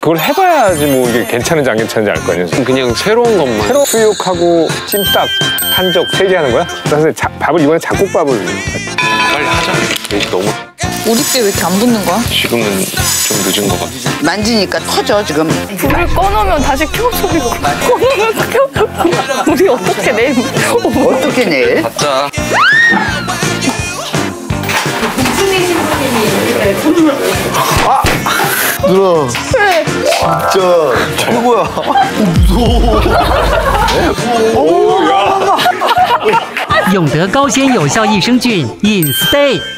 그걸 해봐야지 뭐 이게 괜찮은지 안 괜찮은지 알 거 아니에요. 그냥 새로운 것만. 새로 수육하고 찜닭, 한적 3개 하는 거야? 그래서 밥을 이번에 잡곡밥을. 빨리 하자. 이제 너무. 우리 때 왜 이렇게 안 붙는 거야? 지금은 좀 늦은 것 같아. 만지니까 터져 지금. 불을 꺼놓으면 다시 켜서 이거 꺼놓으면 켜. 우리 어떻게 내일? 어떻게 내일? 가자. 누나. 진짜 최고야. 무서워. 永德高纤有效益生菌 Instay。